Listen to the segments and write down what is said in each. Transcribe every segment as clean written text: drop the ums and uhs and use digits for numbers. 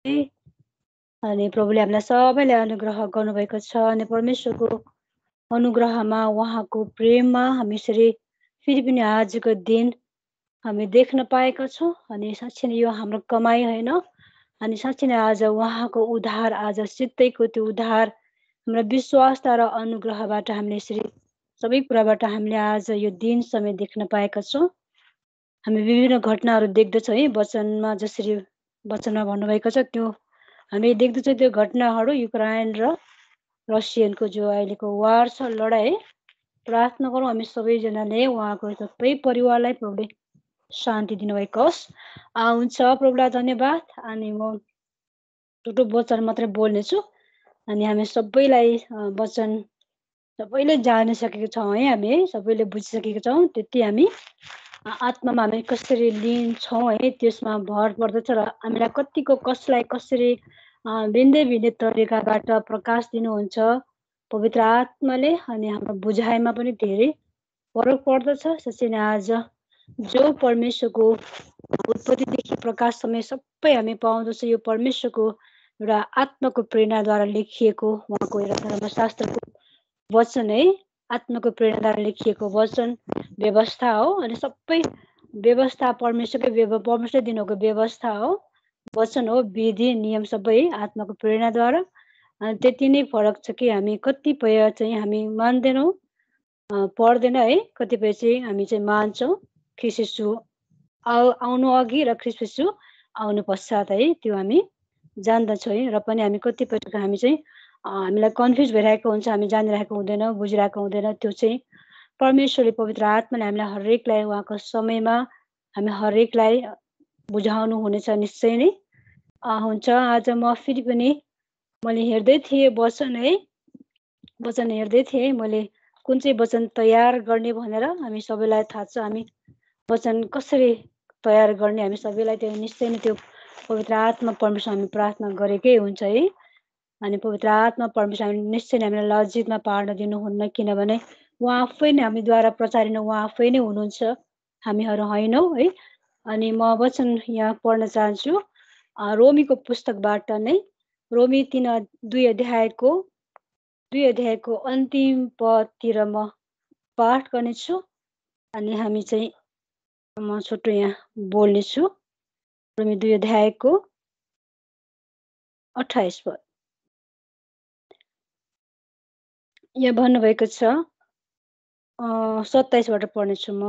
अनि प्रभुले हामीलाई सबैलाई अनुग्रह गर्नुभएको छ अनि परमेश्वरको अनुग्रहमा उहाँको प्रेममा हामी यसरी फेरि पनि आजको दिन हामी देख्न पाएका छौँ अनि साँच्चै नै यो हाम्रो कमाइ होइन अनि साँच्चै नै आज उहाँको उद्धार आज सित्तैको त्यो उद्धार हाम्रो विश्वासता र अनुग्रहबाट हामीले यसरी सबै कुराबाट हामीले आज यो दिन समय देख्न पाएका छौँ हामी विभिन्न घटनाहरू देख्दछौँ है वचनमा जसरी वचनमा भन्नुभएको छ त्यो हामी देख्दछौँ त्यो घटनाहरू युक्रेन र रसियनको जो अहिलेको वार छ लडाइँ प्रार्थना गरौँ हामी सबैजनाले उहाँको सबै परिवारलाई प्रभुले शान्ति दिनुभएको होस् हुन्छ प्रभुलाई धन्यवाद अनि म टुटो वचन मात्रै बोल्नेछु अनि हामी सबैलाई वचन सबैले जानिसकेको छौँ है हामी है सबैले बुझिसकेको छौँ त्यति हामी आत्मामा हामी कसरी लिन्छौँ है त्यसमा भर पर्दछ र हामीलाई कतिको कसलाई कसरी भिन्दै भिन्दै तरिकाबाट प्रकाश दिनुहुन्छ पवित्र आत्माले अनि हाम्रो बुझाइमा पनि धेरै फरक पर्दछ त्यसै नै आज जो परमेश्वरको उत्पत्तिदेखि प्रकाशसम्म सबै हामी पाउँदछौँ यो परमेश्वरको एउटा आत्माको प्रेरणाद्वारा लेखिएको उहाँको एउटा धर्मशास्त्रको वचन है आत्माको प्रेरणाद्वारा लेखिएको वचन व्यवस्था हो अनि सबै व्यवस्था परमेश्वरले दिनुभएको व्यवस्था हो वचन हो विधि नियम सबै आत्माको प्रेरणाद्वारा अनि त्यति नै फरक छ कि हामी कतिपय चाहिँ हामी मान्दैनौँ पढ्दैन है कतिपय चाहिँ हामी चाहिँ मान्छौँ ख्रिस्ट आउनु अघि र ख्रिस्ट आउनु पश्चात है त्यो हामी जान्दछौँ है र पनि हामी कतिपय हामी चाहिँ हामीलाई कन्फ्युज भइरहेको हुन्छ हामी जानिरहेको हुँदैन बुझिरहेको हुँदैन त्यो चाहिँ परमेश्वरले पवित्र आत्माले हामीलाई हरेकलाई उहाँको समयमा हामी हरेकलाई बुझाउनु हुनेछ निश्चय नै हुन्छ आज म फेरि पनि मैले हेर्दै थिएँ वचन है वचन हेर्दै थिएँ मैले कुन चाहिँ वचन तयार गर्ने भनेर हामी सबैलाई थाहा छ हामी वचन कसरी तयार गर्ने हामी सबैलाई त्यो निश्चय नै त्यो पवित्र आत्मा परमेश्वर हामी प्रार्थना गरेकै हुन्छ है अनि पवित्र आत्मा परमेश्वर हामी निश्चय नै हामीलाई लज्जितमा पार्न दिनुहुन्न किनभने उहाँ आफै नै हामीद्वारा प्रचारिन उहाँ आफै नै हुनुहुन्छ हामीहरू होइनौँ है अनि म वचन यहाँ पढ्न चाहन्छु रोमीको पुस्तकबाट नै रोमी 2 अध्यायको अन्तिम पदतिर म पाठ गर्नेछु अनि हामी चाहिँ म छोटो यहाँ बोल्नेछु रोमी 2 अध्यायको 28 पद यहाँ भन्नुभएको छ 27 बाट पढ्नेछु म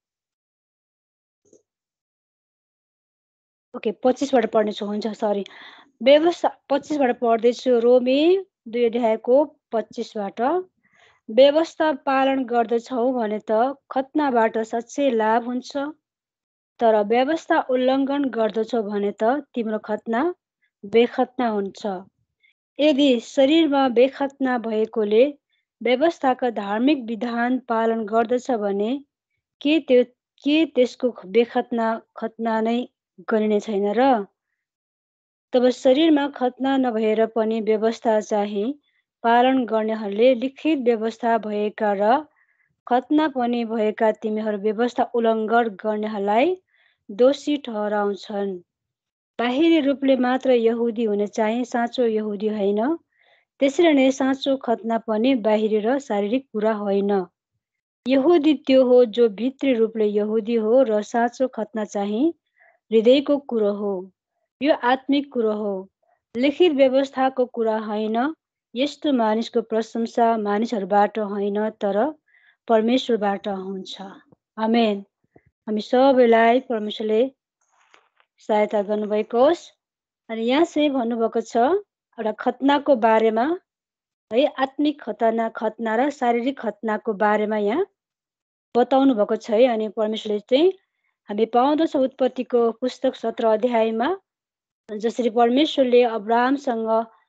ओके 25 बाट पढ्नेछु हुन्छ सरी व्यवस्था 25 बाट पढ्दैछु रोमी 2 अध्यायको 25 बाट व्यवस्था पालन गर्दछौ भने त खतनाबाट साँच्चै लाभ हुन्छ तर व्यवस्था उल्लङ्घन गर्दछौ भने त तिम्रो खतना बेखतना हुन्छ यदि शरीरमा बेखतना भएकोले व्यवस्थाका धार्मिक विधान पालन गर्दछ भने के त्यसको खतना नै गरिने छैन र तब शरीरमा खतना नभएर पनि व्यवस्था चाहिँ पालन गर्नेहरूले लिखित व्यवस्था भएका र खतना पनि भएका तिमीहरू व्यवस्था उल्लङ्घन गर्नेहरूलाई दोषी ठहराउँछन् बाहिरी रूपले मात्र यहुदी हुने चाहिँ साँचो यहुदी होइन त्यसरी नै साँचो खतना पनि बाहिरी र शारीरिक कुरा होइन यहुदी त्यो हो जो भित्री रूपले यहुदी हो र साँचो खतना चाहिँ हृदयको कुरो हो यो आत्मिक कुरो हो लिखित व्यवस्थाको कुरा होइन यस्तो मानिसको प्रशंसा मानिसहरूबाट होइन तर परमेश्वरबाट हुन्छ आमेन हामी सबैलाई परमेश्वरले सहायता गर्नुभएको होस् अनि यहाँ चाहिँ भन्नुभएको छ एउटा खतनाको बारेमा है आत्मिक खतना र शारीरिक खतनाको बारेमा यहाँ बताउनु भएको छ है अनि परमेश्वरले चाहिँ हामी पाउँदछौँ उत्पत्तिको पुस्तक 17 अध्यायमा जसरी परमेश्वरले अब्राहमसँग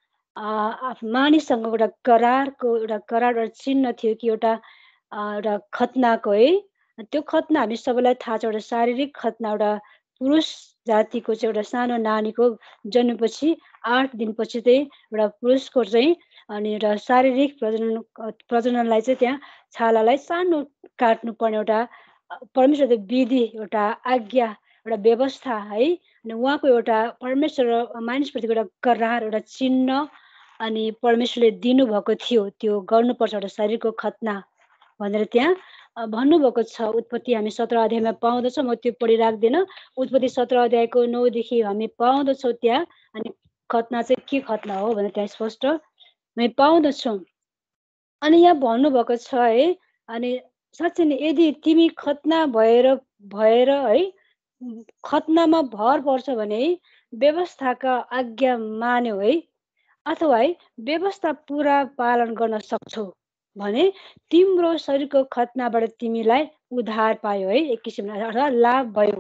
मानिससँग एउटा करार र चिन्ह थियो कि एउटा खतनाको है त्यो खतना हामी सबैलाई थाहा छ एउटा शारीरिक खतना एउटा पुरुष जातिको चाहिँ एउटा सानो नानीको जन्मेपछि 8 दिनपछि चाहिँ एउटा पुरुषको चाहिँ अनि एउटा शारीरिक प्रजननलाई चाहिँ त्यहाँ छालालाई सानो काट्नुपर्ने एउटा परमेश्वरको विधि एउटा आज्ञा एउटा व्यवस्था है अनि उहाँको एउटा परमेश्वर र मानिसप्रतिको एउटा करार, एउटा चिन्ह अनि परमेश्वरले दिनुभएको थियो, त्यो गर्नुपर्छ एउटा शरीरको खतना भनेर त्यहाँ भन्नुभएको छ। उत्पत्ति हामी 17 अध्यायमा पाउँदछौँ, म त्यो पढिराख्दिनँ। उत्पत्ति 17 अध्यायको 9 देखि हामी पाउँदछौँ त्यहाँ। अनि खतना चाहिँ के खतना हो भनेर त्यहाँ स्पष्ट हामी पाउँदछौँ। अनि यहाँ भन्नुभएको छ है, अनि साँच्चै नै यदि तिमी खतना भएर है खतनामा भर पर्छ भने व्यवस्थाका आज्ञा मान्यो है, अथवा है व्यवस्था पुरा पालन गर्न सक्छौ भने तिम्रो शरीरको खतनाबाट तिमीलाई उद्धार पायो है, एक किसिमले अर्थात् लाभ भयो।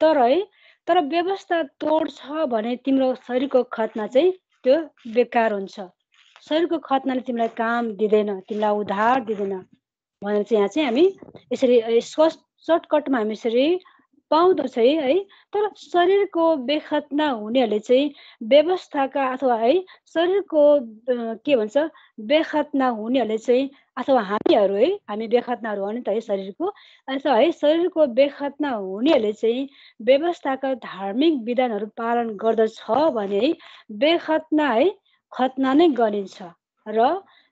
तर व्यवस्था तोड्छ भने तिम्रो शरीरको खतना चाहिँ त्यो बेकार हुन्छ। शरीरको खतनाले तिमीलाई काम दिँदैन, तिमीलाई उद्धार दिँदैन भनेर चाहिँ यहाँ चाहिँ हामी यसरी सर्टकटमा हामी यसरी पाउँदछ है। तर शरीरको बेखतना हुनेहरूले चाहिँ व्यवस्थाका अथवा है शरीरको के भन्छ बेखतना हुनेहरूले चाहिँ अथवा हामीहरू है, हामी बेखतनाहरू हो नि त है शरीरको, अथवा है शरीरको बेखतना हुनेहरूले चाहिँ व्यवस्थाका धार्मिक विधानहरू पालन गर्दछ भने है बेखतना है खतना नै गरिन्छ र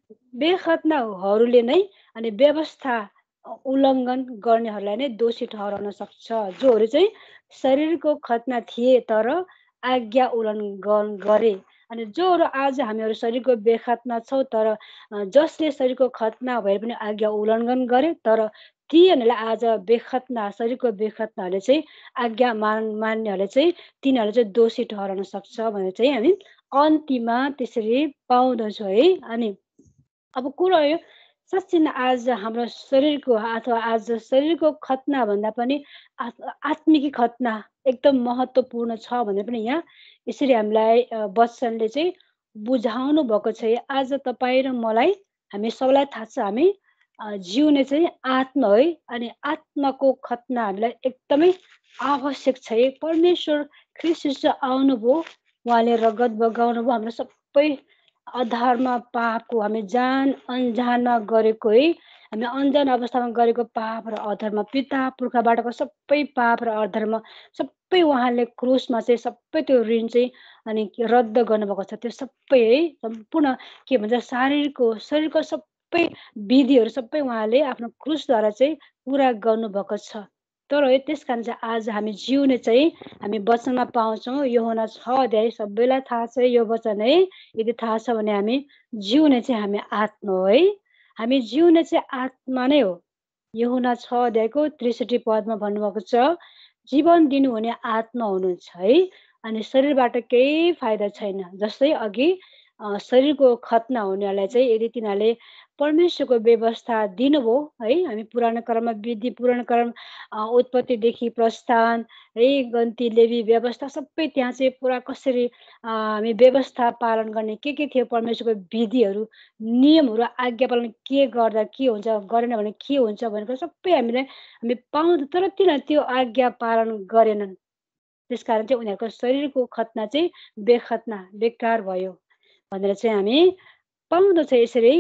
बेखतनाहरूले नै अनि व्यवस्था उल्लङ्घन गर्नेहरूलाई नै दोषी ठहराउन सक्छ, जोहरू चाहिँ शरीरको खतना थिए तर आज्ञा उल्लङ्घन गरे। अनि जोहरू आज हामीहरू शरीरको बेखतना छौँ तर जसले शरीरको खतना भए पनि आज्ञा उल्लङ्घन गरे, तर तीहरूलाई आज बेखतना शरीरको बेखतनाहरूले चाहिँ आज्ञा मान्नेहरूले चाहिँ तिनीहरूले चाहिँ दोषी ठहराउन सक्छ भनेर चाहिँ हामी अन्तिममा त्यसरी पाउँदछौँ है। अनि अब कुरा यो साँच्चै नै आज हाम्रो शरीरको अथवा आज शरीरको खतना भन्दा पनि आत्मिकी खतना एकदम महत्त्वपूर्ण छ भनेर पनि यहाँ यसरी हामीलाई वचनले चाहिँ बुझाउनु भएको छ। आज तपाईँ र मलाई हामी सबैलाई थाहा छ, हामी जिउने चाहिँ आत्मा है, अनि आत्माको खतना हामीलाई एकदमै आवश्यक छ। परमेश्वर ख्रीष्ट आउनुभयो, उहाँले रगत बगाउनु भयो, हाम्रो सबै अधर्म पापको हामी जान अनजानमा गरेको है, हामी अनजान अवस्थामा गरेको पाप र अधर्म, पिता पुर्खाबाटको सबै पाप र अधर्म सबै उहाँले क्रुसमा चाहिँ सबै त्यो ऋण चाहिँ अनि रद्द गर्नुभएको छ। त्यो सबै है सम्पूर्ण के भन्छ शरीरको सबै विधिहरू सबै उहाँले आफ्नो क्रुसद्वारा चाहिँ पुरा गर्नुभएको छ। तर है त्यस कारण चाहिँ आज हामी जिउने चाहिँ हामी वचनमा पाउँछौँ। यूहन्ना 6 अध्याय सबैलाई थाहा छ यो वचन है, यदि थाहा छ भने हामी जिउने चाहिँ हामी आत्मा हो है, हामी जिउने चाहिँ आत्मा नै हो। यूहन्ना 6 अध्यायको 63 पदमा भन्नुभएको छ, जीवन दिनुहुने आत्मा हुनुहुन्छ है, अनि शरीरबाट केही फाइदा छैन। जस्तै अघि शरीरको खतना हुनेहरूलाई चाहिँ यदि तिनीहरूले परमेश्वरको व्यवस्था दिनुभयो है, हामी पुरानो क्रममा विधि, पुरानो क्रम उत्पत्तिदेखि प्रस्थान है, गन्ती लेवी व्यवस्था सबै त्यहाँ चाहिँ पुरा कसरी हामी व्यवस्था पालन गर्ने के थियो, परमेश्वरको विधिहरू नियमहरू आज्ञा पालन के गर्दा के हुन्छ, गरेन भने के हुन्छ भनेको सबै हामी पाउँछ। तर तिनीहरूले त्यो आज्ञा पालन गरेनन्, त्यस कारण चाहिँ उनीहरूको शरीरको खतना चाहिँ बेखतना बेकार भयो भनेर चाहिँ हामी पाउँदछ। यसरी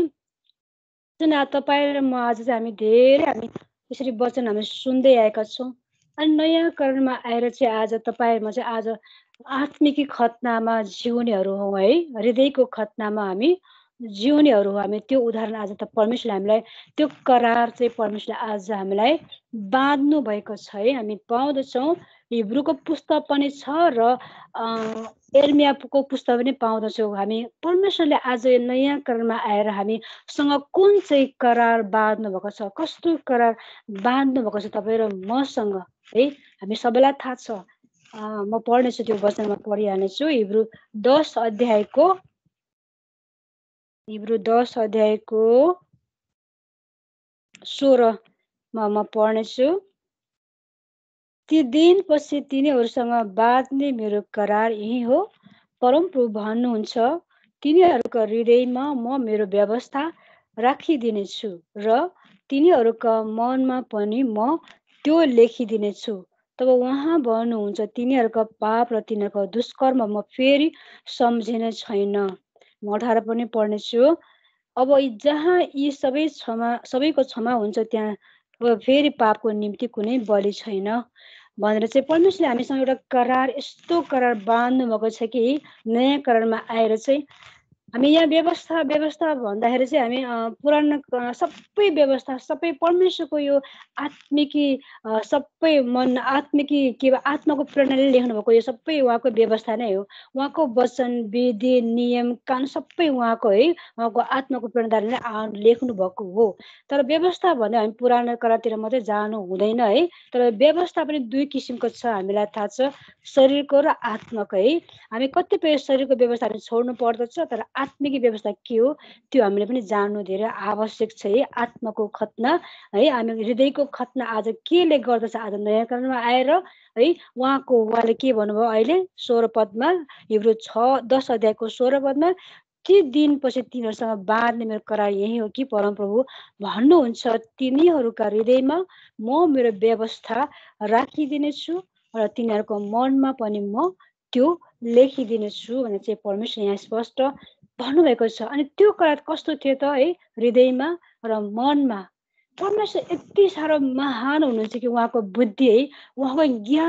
तपाईँ र म आज चाहिँ हामी धेरै हामी यसरी वचन हामी सुन्दै आएका छौँ। अनि नयाँ करणमा आएर चाहिँ आज तपाईँमा चाहिँ आज आत्मिकी खतनामा जिउनेहरू हौँ है, हृदयको खतनामा हामी जिउनेहरू हो। हामी त्यो उदाहरण आज त परमेश्वरले हामीलाई त्यो करार चाहिँ परमेश्वरले आज हामीलाई बाँध्नु भएको छ है, हामी पाउँदछौँ। हिब्रूको पुस्तक पनि छ र एर्मियाको पुस्तक पनि पाउँदछौँ। हामी परमेश्वरले आज नयाँ करणमा आएर हामीसँग कुन चाहिँ करार बाँध्नु भएको छ, कस्तो करार बाँध्नु भएको छ तपाईँ र मसँग है, हामी सबैलाई थाहा छ। म पढ्नेछु, त्यो वचनमा पढिहाल्नेछु। हिब्रू 10 अध्यायको 16मा म पढ्नेछु। ती दिनपछि तिनीहरूसँग बाँध्ने मेरो करार यही हो, परमप्रभु भन्नुहुन्छ, तिनीहरूका हृदयमा म मेरो व्यवस्था राखिदिनेछु र तिनीहरूका मनमा पनि म त्यो लेखिदिनेछु। तब उहाँ भन्नुहुन्छ, तिनीहरूका पाप र तिनीहरूका दुष्कर्म म फेरि सम्झिने छैन। म 18 पनि पढ्नेछु। अब जहाँ यी सबैको क्षमा हुन्छ, त्यहाँ फेरि पापको निम्ति कुनै बलि छैन। भनेर चाहिँ परमेश्वरले हामीसँग एउटा करार यस्तो करार बाँध्नु भएको छ कि नयाँ करारमा आएर चाहिँ हामी यहाँ व्यवस्था भन्दाखेरि चाहिँ हामी पुरानो सबै व्यवस्था सबै परमेश्वरको यो आत्मिकी सबै मन आत्मिकी के आत्माको प्रेरणाले लेख्नुभएको यो सबै उहाँको व्यवस्था नै हो। उहाँको वचन विधि नियम कानुन सबै उहाँको है उहाँको आत्माको प्रेरणाले नै लेख्नु भएको हो। तर व्यवस्था भन्दा हामी पुरानो करारतिर मात्रै जानु हुँदैन है। तर व्यवस्था पनि दुई किसिमको छ हामीलाई थाहा छ, शरीरको र आत्माको है। हामी कतिपय शरीरको व्यवस्था हामी छोड्नु पर्दछ, तर आत्मिक व्यवस्था के हो त्यो हामीले पनि जान्नु धेरै आवश्यक छ है। आत्माको खतना है, हामी हृदयको खतना आज केले गर्दछ, आज नयाँ करारमा आएर है उहाँले के भन्नुभयो अहिले 16 पदमा, हिब्रू 6:10 अध्यायको 16 पदमा, ती दिनपछि तिनीहरूसँग बाँध्ने मेरो करार यही हो कि परमप्रभु भन्नुहुन्छ, तिनीहरूका हृदयमा म मेरो व्यवस्था राखिदिनेछु र तिनीहरूको मनमा पनि म त्यो लेखिदिनेछु भनेर चाहिँ परमेश्वर यहाँ स्पष्ट भन्नुभएको छ। अनि त्यो करार कस्तो थियो त है, हृदयमा र मनमा। परमेश्वर यति साह्रो महान हुनुहुन्छ कि उहाँको बुद्धि है, उहाँको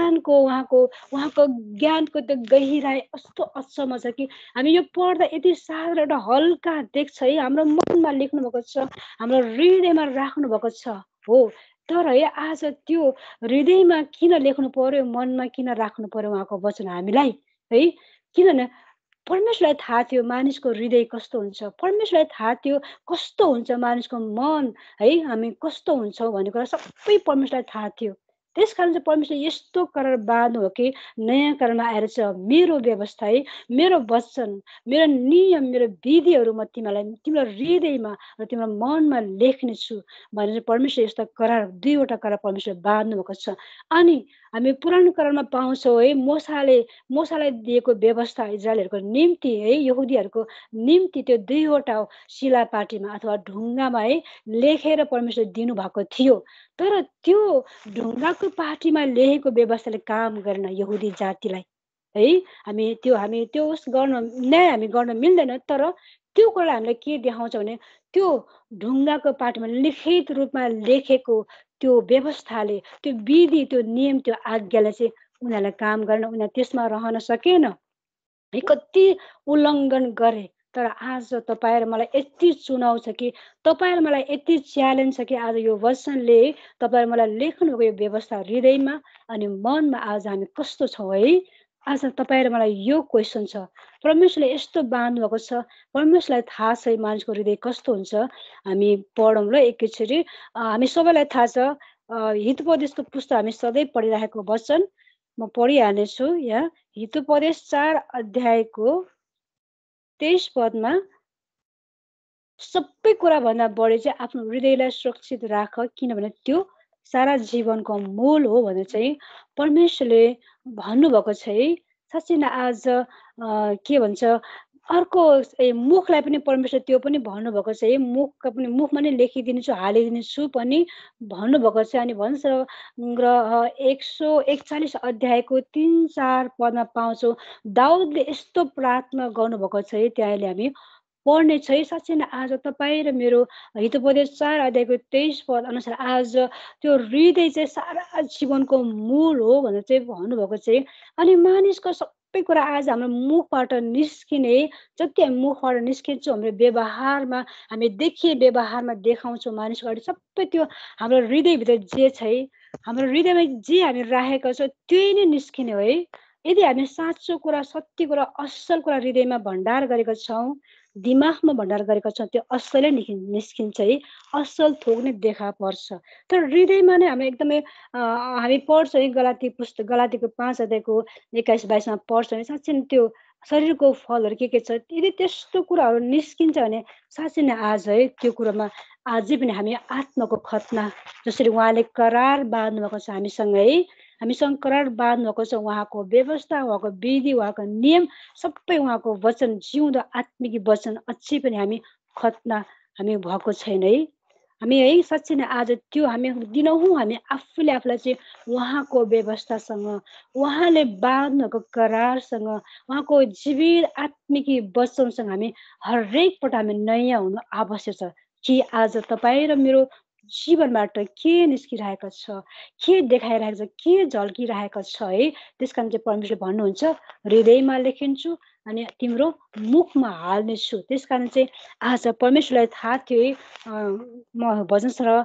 ज्ञानको ज्ञानको त्यो गहिराई कस्तो अचम्म छ कि हामी यो पढ्दा यति साह्रो एउटा हल्का देख्छ है। हाम्रो मनमा लेख्नु भएको छ, हाम्रो हृदयमा राख्नु भएको छ हो। तर है आज त्यो हृदयमा किन लेख्नु पर्यो, मनमा किन राख्नु पर्यो उहाँको वचन हामीलाई है? किनभने परमेश्वरलाई थाहा थियो मानिसको हृदय कस्तो हुन्छ, परमेश्वरलाई थाहा थियो कस्तो हुन्छ मानिसको मन है, हामी कस्तो हुन्छौँ भन्ने कुरा सबै परमेश्वरलाई थाहा थियो। त्यसकारण चाहिँ परमेश्वरले यस्तो करार बाँध्नु हो कि नयाँ करारमा आएर चाहिँ मेरो व्यवस्था है, मेरो वचन, मेरो नियम, मेरो विधिहरू म तिम्रो हृदयमा र तिम्रो मनमा लेख्नेछु भनेर परमेश्वर यस्तो करार, दुईवटा करार परमेश्वर बाँध्नु भएको छ। अनि हामी पुरानो करारमा पाउँछौँ है, मोसालाई दिएको व्यवस्था इजरायलहरूको निम्ति है, यहुदीहरूको निम्ति त्यो दुईवटा शिलापाटीमा अथवा ढुङ्गामा है लेखेर परमेश्वर दिनुभएको थियो। तर त्यो ढुङ्गाको पाटीमा लेखेको व्यवस्थाले काम गरेन यहुदी जातिलाई है। हामी त्यो उस हामी गर्न मिल्दैन। तर त्यो कुरालाई हामीलाई के देखाउँछ भने त्यो ढुङ्गाको पाटीमा लिखित रूपमा लेखेको त्यो व्यवस्थाले, त्यो विधि, त्यो नियम, त्यो आज्ञाले चाहिँ उनीहरूलाई काम गरेन, उनीहरू त्यसमा रहन सकेन है, कति उल्लङ्घन गरे। तर आज तपाईँ र मलाई यति चुनाव छ कि तपाईँ र मलाई यति च्यालेन्ज छ कि आज यो वचनले तपाईँ र मलाई लेख्नुभएको यो व्यवस्था हृदयमा अनि मनमा आज हामी कस्तो छौँ है। आज तपाईँ र मलाई यो क्वेसन छ, परमेश्वरले यस्तो बाँध्नु भएको छ, परमेश्वरलाई थाहा छ मानिसको हृदय कस्तो हुन्छ। हामी पढौँ ल एकैचोटि। हामी सबैलाई थाहा छ हितोपदेशको पुस्तक हामी सधैँ पढिरहेको वचन म पढिहाल्नेछु। यहाँ हितोपदेश 4 अध्यायको 23 पदमा, सबै कुराभन्दा बढी चाहिँ आफ्नो हृदयलाई सुरक्षित राख, किनभने त्यो सारा जीवनको मूल हो भनेर चाहिँ परमेश्वरले भन्नुभएको छ है। साँच्चै नै आज के भन्छ, अर्को मुखलाई पनि परमेश्वर त्यो पनि भन्नुभएको छ है, मुखमा नै लेखिदिनेछु, हालिदिनेछु पनि भन्नुभएको छ। अनि भन्छ र 141 अध्यायको 3-4 पदमा पाउँछौँ, दाउदले यस्तो प्रार्थना गर्नुभएको छ है, त्यहाँले हामी पढ्ने छ है। साँच्चै नै आज तपाईँ र मेरो हितोपदेश 4 अध्यायको 23 पद अनुसार आज त्यो हृदय चाहिँ सारा जीवनको मूल हो भनेर चाहिँ भन्नुभएको चाहिँ। अनि मानिसको सबै कुरा आज हाम्रो मुखबाट निस्किने, जति हामी मुखबाट निस्किन्छौँ हाम्रो व्यवहारमा, हामी देखिए व्यवहारमा देखाउँछौँ मानिसको अगाडि, सबै त्यो हाम्रो हृदयभित्र जे छ है, हाम्रो हृदयमा जे हामी राखेका छौँ त्यही नै निस्किने हो है। यदि हामी साँचो कुरा, सत्य कुरा, असल कुरा हृदयमा भण्डार गरेका छौँ, दिमागमा भण्डार गरेका छौँ, त्यो असलै निस्किन्छ है, असल थोक नै देखा पर्छ। तर हृदयमा नै हामी एकदमै हामी पढ्छौँ है, गलातीको 5 अध्यायको 21-22मा पढ्छौँ है। साँच्चै नै त्यो शरीरको फलहरू के छ, यदि त्यस्तो कुराहरू निस्किन्छ भने साँच्चै नै आज है त्यो कुरामा अझै पनि हामी आत्माको खतना, जसरी उहाँले करार बाँध्नुभएको छ हामीसँग है, हामीसँग करार बाँध्नुभएको छ, उहाँको व्यवस्था, उहाँको विधि, उहाँको नियम, सबै उहाँको वचन, जिउँदो आत्मिक वचन अझै पनि हामी खतना हामी भएको छैन है। हामी है साँच्चै नै आज त्यो हामी दिनहुँ हामी आफूलाई चाहिँ उहाँको व्यवस्थासँग, उहाँले बाँध्नुको करारसँग, उहाँको जीवित आत्मिक वचनसँग हामी हरेक पल्ट हामी नयाँ हुनु आवश्यक छ। कि आज तपाईँ र मेरो जीवनबाट के निस्किरहेको छ, के देखाइरहेको छ, के झल्किरहेको छ है। त्यस कारण चाहिँ परमेश्वरले भन्नुहुन्छ, हृदयमा लेखिन्छु अनि तिम्रो मुखमा हाल्नेछु। त्यस कारण चाहिँ आज परमेश्वरलाई थाहा थियो है। म भजन सङ्ग्रह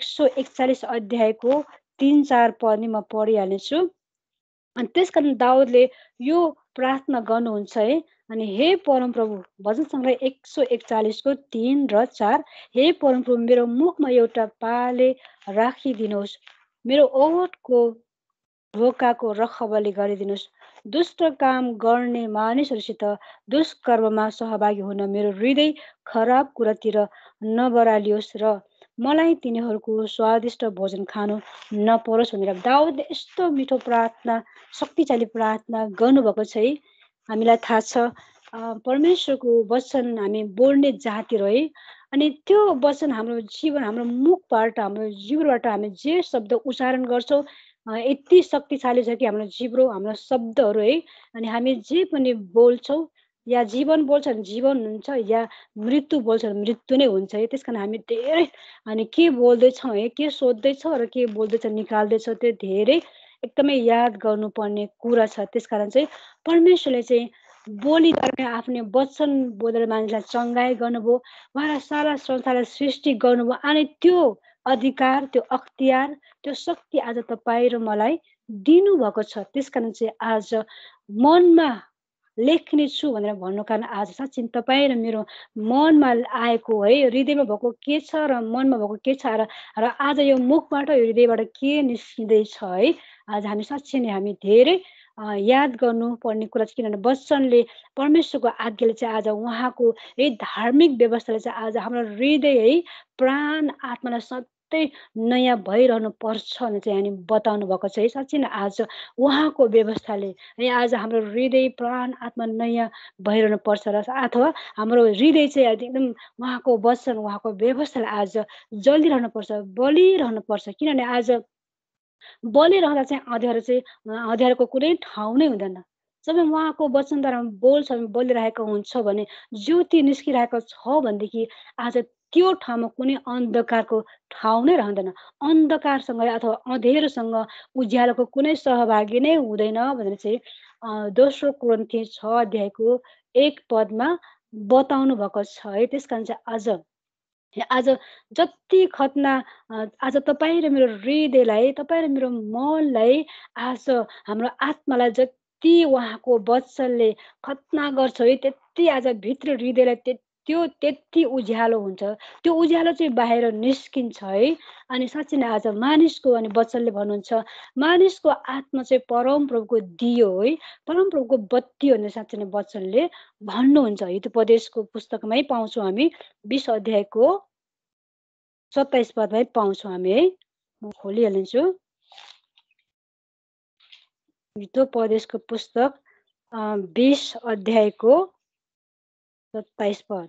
141 अध्यायको 3-4 पद नि म पढिहाल्नेछु। अनि त्यस कारण दाउदले यो प्रार्थना गर्नुहुन्छ है। अनि हे परमप्रभु, भजन सङ्ग्रह 141 को 3 र 4, हे परमप्रभु, मेरो मुखमा एउटा पाले राखिदिनुहोस्, मेरो ओठको ढोकाको रखवाली गरिदिनुहोस्। दुष्ट काम गर्ने मानिसहरूसित दुष्कर्ममा सहभागी हुन मेरो हृदय खराब कुरातिर नबरालियोस् र मलाई तिनीहरूको स्वादिष्ट भोजन खानु नपरोस् भनेर दाउदले यस्तो मिठो प्रार्थना, शक्तिशाली प्रार्थना गर्नुभएको छ है। हामीलाई थाहा छ परमेश्वरको वचन हामी बोल्ने जातिहरू है। अनि त्यो वचन हाम्रो जीवन, हाम्रो मुखबाट, हाम्रो जिब्रोबाट हामी जे शब्द उच्चारण गर्छौँ यति शक्तिशाली छ कि हाम्रो जिब्रो, हाम्रो शब्दहरू है। अनि हामी जे पनि बोल्छौँ, या जीवन बोल्छ भने जीवन हुन्छ, या मृत्यु बोल्छ भने मृत्यु नै हुन्छ है। त्यस कारण हामी धेरै अनि के बोल्दैछौँ है, के सोध्दैछौँ र के बोल्दैछ निकाल्दैछौँ, त्यो धेरै एकदमै याद गर्नुपर्ने कुरा छ। त्यस कारण चाहिँ परमेश्वरले चाहिँ बोलीद्वारा आफ्नो वचन बोलेर मानिसलाई चङ्गाई गर्नुभयो, उहाँलाई सारा संसारलाई सृष्टि गर्नुभयो। अनि त्यो अधिकार, त्यो अख्तियार, त्यो शक्ति आज तपाईँ र मलाई दिनुभएको छ। त्यस कारण चाहिँ आज मनमा लेख्ने छु भनेर भन्नु कारण आज साँच्चै तपाईँ र मेरो मनमा आएको है, हृदयमा भएको के छ र मनमा भएको के छ र आज यो मुखबाट, हृदयबाट के निस्किँदैछ है। आज हामी साँच्चै नै हामी धेरै याद गर्नुपर्ने कुरा छ। किनभने वचनले, परमेश्वरको आज्ञाले चाहिँ आज उहाँको है धार्मिक व्यवस्थाले चाहिँ आज हाम्रो हृदय है, प्राण, आत्मालाई सधैँ नयाँ भइरहनु पर्छ भने चाहिँ हामी बताउनु भएको छ है। साँच्चै नै आज उहाँको व्यवस्थाले है आज हाम्रो हृदय, प्राण, आत्मा नयाँ भइरहनु पर्छ र अथवा हाम्रो हृदय चाहिँ एकदम उहाँको वचन, उहाँको व्यवस्थाले आज जलिरहनु पर्छ, बलिरहनु पर्छ। किनभने आज बलिरहँदा चाहिँ अँध्यारोको कुनै ठाउँ नै हुँदैन। जब उहाँको वचनद्वारा बोल्छ, बोलिरहेको हुन्छ भने, ज्योति निस्किरहेको छ भनेदेखि आज त्यो ठाउँमा कुनै अन्धकारको ठाउँ नै रहँदैन। अन्धकारसँग अथवा अँध्यारोसँग उज्यालोको कुनै सहभागी नै हुँदैन भनेर चाहिँ दोस्रो कोरिन्थी 6 अध्यायको 1 पदमा बताउनु भएको छ है। त्यस कारण चाहिँ आज जति खतना आज तपाईँ र मेरो हृदयलाई, तपाईँ र मेरो मनलाई, आज हाम्रो आत्मालाई जति उहाँको वचनले खतना गर्छ है, त्यति आज भित्र हृदयलाई त्यति उज्यालो हुन्छ। त्यो उज्यालो चाहिँ बाहिर निस्किन्छ है। अनि साँच्चै नै आज मानिसको, अनि वचनले भन्नुहुन्छ, मानिसको आत्मा चाहिँ परमप्रभुको दियो है, परमप्रभुको बत्ती हो भनेर साँच्चै नै वचनले भन्नुहुन्छ। हितोपदेशको पुस्तकमै पाउँछौँ हामी 20 अध्यायको 27 पदमै पाउँछौँ हामी है। म खोलिहाल्छु। हितोपदेशको पुस्तक 20 अध्यायको 27 पद।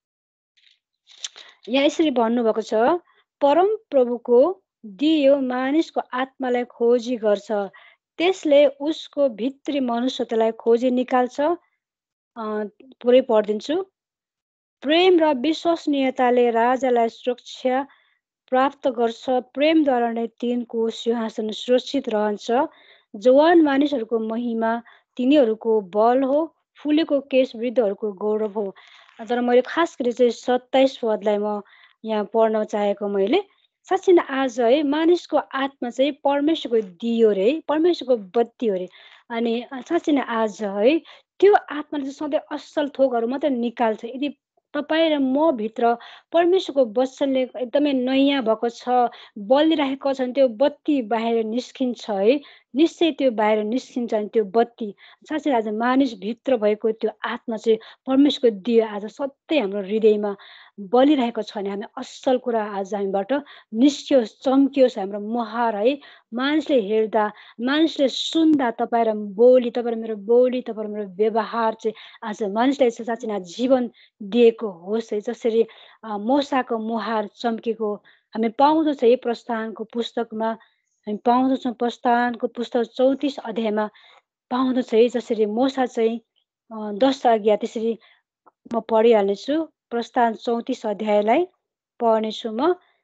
यहाँ यसरी भन्नुभएको छ, परम प्रभुको दियो मानिसको आत्मालाई खोजी गर्छ, त्यसले उसको भित्री मनुष्यतालाई खोजी निकाल्छ। पुरै पढिदिन्छु। प्रेम र विश्वसनीयताले राजालाई सुरक्षा प्राप्त गर्छ, प्रेमद्वारा नै तिनको सिंहासन सुरक्षित रहन्छ। जवान मानिसहरूको महिमा तिनीहरूको बल हो, फुलेको केश वृद्धहरूको गौरव हो। तर मैले खास गरी चाहिँ 27 पदलाई म यहाँ पढ्न चाहेको मैले। साँच्चै नै आज है मानिसको आत्मा चाहिँ परमेश्वरको दियो रे, परमेश्वरको बत्ती हो रे। अनि साँच्चै नै आज है त्यो आत्माले चाहिँ सधैँ असल थोकहरू मात्रै निकाल्छ। यदि तपाईँ र म भित्र परमेश्वरको वचनले एकदमै नयाँ भएको छ, बलिरहेको छ भने त्यो बत्ती बाहिर निस्किन्छ है। निश्चय त्यो बाहिर निस्किन्छ। अनि त्यो बत्ती साँच्चै आज मानिसभित्र भएको त्यो आत्मा चाहिँ परमेश्वरको दियो आज सधैँ हाम्रो हृदयमा बलिरहेको छ भने हामी असल कुरा आज हामीबाट निस्कियोस्, चम्कियोस् हाम्रो मुहार है। मानिसले हेर्दा, मानिसले सुन्दा तपाईँ र बोली, तपाईँ र मेरो बोली, तपाईँ र मेरो व्यवहार चाहिँ आज मानिसलाई चाहिँ साँच्चै नै जीवन दिएको होस् है। जसरी मोसाको मुहार चम्केको हामी पाउँदछौँ है प्रस्थानको पुस्तकमा। हामी पाउँदछौँ प्रस्थानको पुस्तक 34 अध्यायमा पाउँदछ है। जसरी मोसा चाहिँ 10 आज्ञा, त्यसरी म पढिहाल्नेछु। प्रस्थान 34 अध्यायलाई पढ्नेछु म।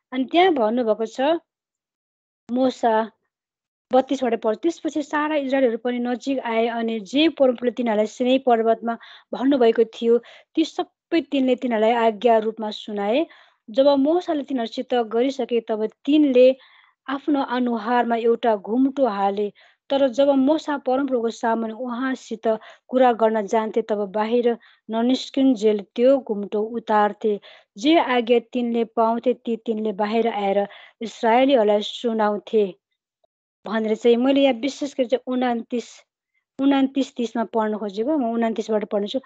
अनि त्यहाँ भन्नुभएको छ मोसा 32बाट पढ्छ। त्यसपछि सारा इजरायलहरू पनि नजिक आए अनि जे परमप्रभुले तिनीहरूलाई सिनै पर्वतमा भन्नुभएको थियो ती सबै तिनले तिनीहरूलाई आज्ञा रूपमा सुनाए। जब मोसाले तिनीहरूसित गरिसके तब तिनले आफ्नो अनुहारमा एउटा घुम्टो हाले। तर जब मोसा परमप्रभुको सामुन्ने उहाँसित कुरा गर्न जान्थे तब बाहिर ननिस्किन्जेल त्यो घुम्टो उतार्थे। जे आज्ञा तिनले पाउँथे ती तिनले बाहिर आएर इस्राएलीहरूलाई सुनाउँथे भनेर चाहिँ मैले यहाँ विशेष गरी चाहिँ 29 30मा पढ्न खोजेको। म 29बाट पढ्नेछु,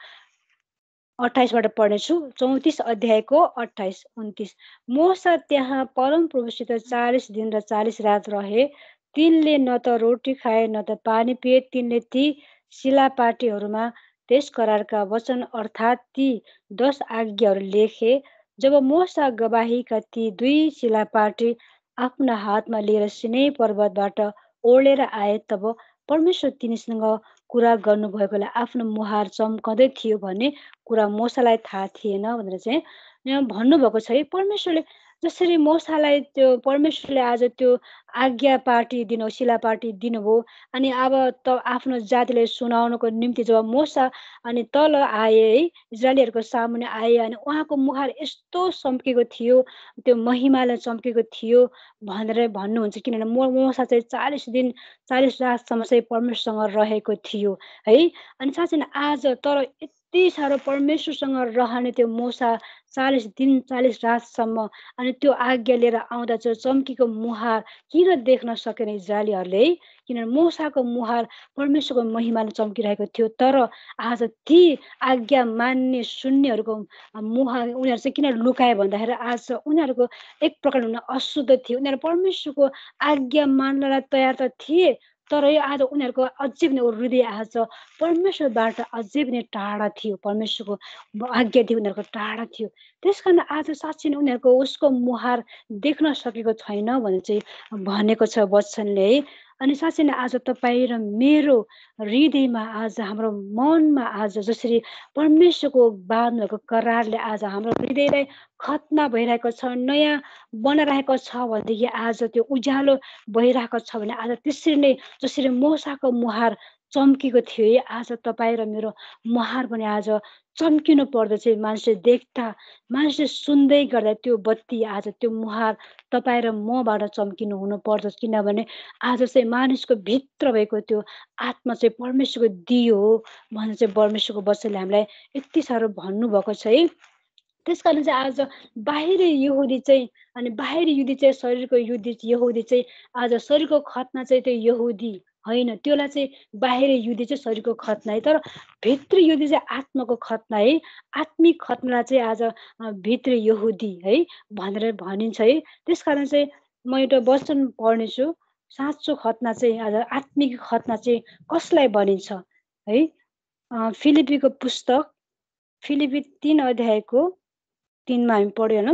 28बाट पढ्नेछु। 34 अध्यायको 28 29। मोसा त्यहाँ परमप्रभुसित 40 दिन र 40 रात रहे। तिनले न त रोटी खाए न त पानी पिए। तिनले ती शिलापाटीहरूमा त्यस करारका वचन अर्थात् ती 10 आज्ञाहरू लेखे। जब मोसा गवाहीका ती 2 शिलापाटी आफ्ना हातमा लिएर सिनै पर्वतबाट ओर्लेर आए तब परमेश्वर तिनीसँग कुरा गर्नुभएकोले आफ्नो मुहार चम्कँदै थियो भन्ने कुरा मोसालाई थाहा थिएन भनेर चाहिँ यहाँ भन्नुभएको छ है। परमेश्वरले जसरी मोसालाई त्यो परमेश्वरले आज त्यो आज्ञा पार्टी दिनु शिला पार्टी दिनुभयो अनि अब त आफ्नो जातिलाई सुनाउनको निम्ति जब मोसा अनि तल आए है इजरायलीहरूको सामुन्ने आए अनि उहाँको मुहार यस्तो चम्केको थियो, त्यो महिमाले चम्केको थियो भनेर भन्नुहुन्छ। किनभने मोसा चाहिँ 40 दिन 40 रातसम्म चाहिँ परमेश्वरसँग रहेको थियो है। अनि साँच्चै नै आज तर यति साह्रो परमेश्वरसँग रहने त्यो मोसा 40 दिन 40 रातसम्म अनि त्यो आज्ञा लिएर आउँदा चाहिँ चम्कीको मुहार किन देख्न सकेन इजरायलीहरूले है। किनभने मोसाको मुहार परमेश्वरको महिमाले चम्किरहेको थियो। तर आज ती आज्ञा मान्ने सुन्नेहरूको मुहार उनीहरू चाहिँ किन लुकाए भन्दाखेरि आज उनीहरूको एक प्रकार अशुद्ध थिए। उनीहरू परमेश्वरको आज्ञा मान्नलाई तयार त थिए तर आज उनीहरूको अझै पनि हृदय आज परमेश्वरबाट अझै पनि टाढा थियो। परमेश्वरको आज्ञादेखि उनीहरूको टाढा थियो। त्यस कारण आज साँच्चै नै उनीहरूको उसको मुहार देख्न सकेको छैन भनेर चाहिँ भनेको छ वचनले है। अनि साँच्चै नै आज तपाईँ र मेरो हृदयमा आज हाम्रो मनमा आज जसरी परमेश्वरको बाँध्नुभएको करारले आज हाम्रो हृदयलाई खतना भइरहेको छ, नयाँ बनाइरहेको छ भनेदेखि आज त्यो उज्यालो भइरहेको छ भने आज त्यसरी नै जसरी मोसाको मुहार चम्केको थियो है आज तपाईँ र मेरो मुहार पनि आज चम्किनु पर्दछ। मान्छे देख्दा मान्छे सुन्दै गर्दा त्यो बत्ती आज त्यो मुहार तपाईँ र मबाट चम्किनु हुनु पर्दछ। किनभने आज चाहिँ मानिसको भित्र भएको त्यो आत्मा चाहिँ परमेश्वरको दियो हो भनेर चाहिँ परमेश्वरको वचनले हामीलाई यति साह्रो भन्नुभएको छ है। त्यस कारण चाहिँ आज बाहिरी यहुदी चाहिँ अनि बाहिरी युदी चाहिँ शरीरको युदी यहुदी चाहिँ आज शरीरको खतना चाहिँ त्यो यहुदी होइन, त्यसलाई चाहिँ बाहिरी युदी चाहिँ शरीरको खतना है। तर भित्री युदी चाहिँ आत्माको खतना है। आत्मिक खतनालाई चाहिँ आज भित्री यहुदी है भनेर भनिन्छ है। त्यस कारण चाहिँ म एउटा वचन पढ्नेछु। साँचो खतना चाहिँ आज आत्मिक खतना चाहिँ कसलाई भनिन्छ है। फिलिपीको पुस्तक फिलिपी 3 अध्यायको 3मा हामी पढ्यौँ।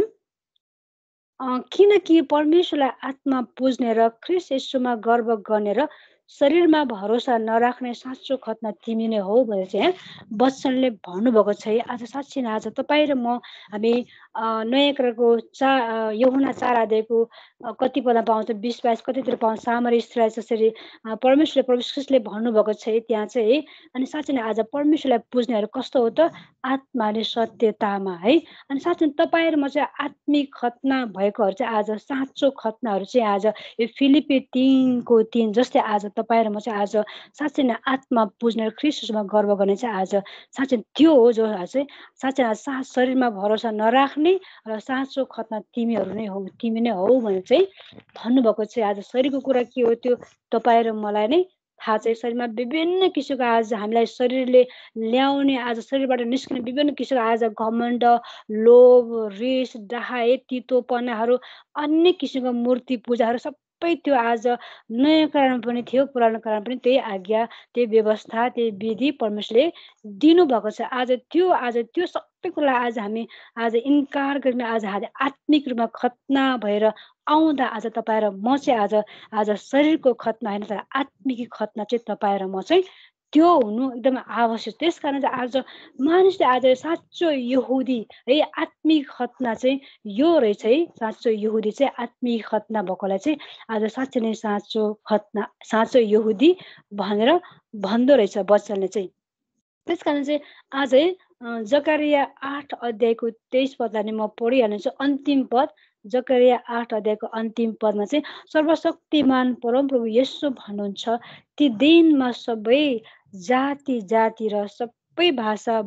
किनकि परमेश्वरलाई आत्मा पुज्ने र ख्रिस्ट येशूमा गर्व गर्ने र शरीरमा भरोसा नराख्ने साँचो खतना तिमी नै हो भनेर चाहिँ वचनले भन्नुभएको छ है। आज साँच्चै नै आज तपाईँ र म हामी नयाँ करारको यूहन्ना 4 अध्यायको कति पदमा पाउँछ 20-22 कतितिर पाउँछ सामरी स्त्रीलाई जसरी परमेश्वरले ख्रिस्टले भन्नुभएको छ है त्यहाँ चाहिँ है। अनि साँच्चै नै आज परमेश्वरलाई पुज्नेहरू कस्तो हो त आत्माले सत्यतामा है। अनि साँच्चै तपाईँ र म चाहिँ आत्मिक खतना भएकोहरू चाहिँ आज साँचो खतनाहरू चाहिँ आज यो फिलिपी 3:3 जस्तै आज तपाईँ र म चाहिँ आज साँच्चै नै आत्मा पुज्ने र ख्रिस्टमा गर्व गर्ने चाहिँ आज साँच्चै त्यो हो जो चाहिँ साँच्चै शरीरमा भरोसा नराख्ने र साँचो खतना तिमीहरू नै हो तिमी नै हो भनेर चाहिँ भन्नुभएको छ। आज शरीरको कुरा के हो त्यो तपाईँ र मलाई नै थाहा छ। शरीरमा विभिन्न किसिमको आज हामीलाई शरीरले ल्याउने आज शरीरबाट निस्किने विभिन्न किसिमको आज घमण्ड, लोभ, रिस, डाहा, तितोपनाहरू अन्य किसिमको मूर्ति पूजाहरू सबै त्यो आज नयाँ करारमा पनि थियो, पुरानो करारमा पनि त्यही आज्ञा, त्यही व्यवस्था, त्यही विधि परमेश्वरले दिनुभएको छ। आज त्यो सबै कुरालाई आज हामी आज इन्कार गरिन आज आत्मिक रूपमा खतना भएर आउँदा आज तपाईँ र म चाहिँ आज शरीरको खतना होइन तर आत्मिक खतना चाहिँ तपाईँ र म चाहिँ त्यो हुनु एकदमै आवश्यक। त्यसकारण चाहिँ आज मानिसले आज साँचो यहुदी है आत्मिक खतना चाहिँ यो रहेछ है। साँचो यहुदी चाहिँ आत्मिक खतना भएकोलाई चाहिँ आज साँच्चै नै साँचो यहुदी भनेर भन्दो रहेछ वचनले चाहिँ। त्यसकारण चाहिँ आज है जकरिया 8 अध्यायको 23 पदलाई नि म पढिहाल्छु। अन्तिम पद जकरिया 8 अध्यायको अन्तिम पदमा चाहिँ सर्वशक्तिमान परमप्रभु यसो भन्नुहुन्छ, ती दिनमा सबै जाति जाति र सबै भाषा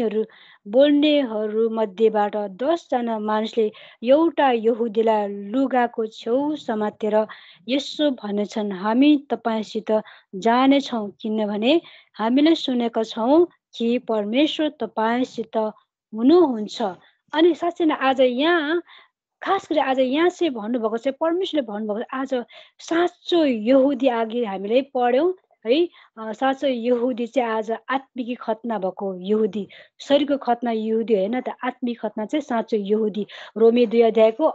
बोल्नेहरू मध्येबाट 10 जना मानिसले एउटा यहुदीलाई लुगाको छेउ समातेर यसो भनेछन्, हामी तपाईसित जानेछौँ, किनभने हामीले सुनेका छौँ कि परमेश्वर तपाईसित हुनुहुन्छ। अनि साँच्चै नै आज यहाँ खास गरी आज यहाँ चाहिँ भन्नुभएको चाहिँ परमेश्वरले भन्नुभएको आज साँचो यहुदी अघि हामीले पढ्यौँ है। साँचो यहुदी चाहिँ आज आत्मिकी खतना भएको यहुदी, शरीरको खतना यहुदी होइन त, आत्मिक खतना चाहिँ साँचो यहुदी। रोमी 2 अध्यायको